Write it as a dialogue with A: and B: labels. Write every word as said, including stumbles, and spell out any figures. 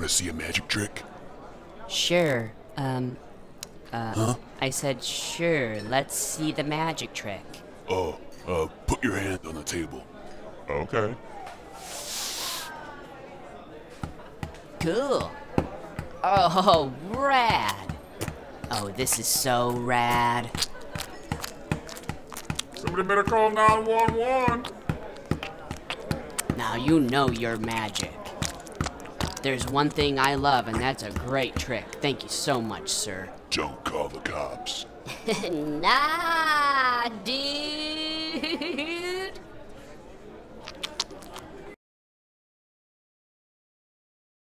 A: Want to see a magic trick?
B: Sure. Um, uh,
A: Huh?
B: I said sure, let's see the magic trick.
A: Oh, uh, put your hand on the table.
C: Okay.
B: Cool. Oh, rad. Oh, this is so rad.
C: Somebody better call nine one one.
B: Now you know you're magic. There's one thing I love, and that's a great trick. Thank you so much, sir.
A: Don't call the cops.
B: Nah, dude.